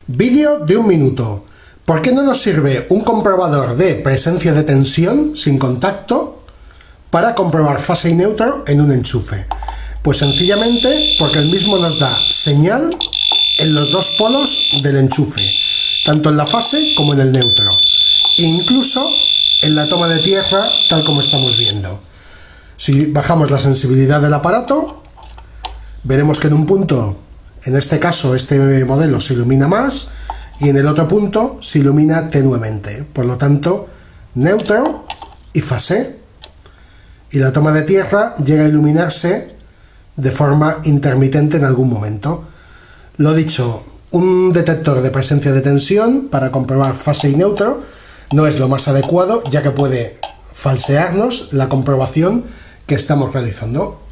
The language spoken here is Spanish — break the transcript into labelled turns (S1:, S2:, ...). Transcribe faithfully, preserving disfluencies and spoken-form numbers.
S1: Vídeo de un minuto. ¿Por qué no nos sirve un comprobador de presencia de tensión sin contacto para comprobar fase y neutro en un enchufe? Pues sencillamente porque el mismo nos da señal en los dos polos del enchufe, tanto en la fase como en el neutro, e incluso en la toma de tierra, tal como estamos viendo. Si bajamos la sensibilidad del aparato, veremos que en un punto, en este caso este modelo, se ilumina más y en el otro punto se ilumina tenuemente. Por lo tanto, neutro y fase. Y la toma de tierra llega a iluminarse de forma intermitente en algún momento. Lo dicho, un detector de presencia de tensión para comprobar fase y neutro no es lo más adecuado, ya que puede falsearnos la comprobación que estamos realizando.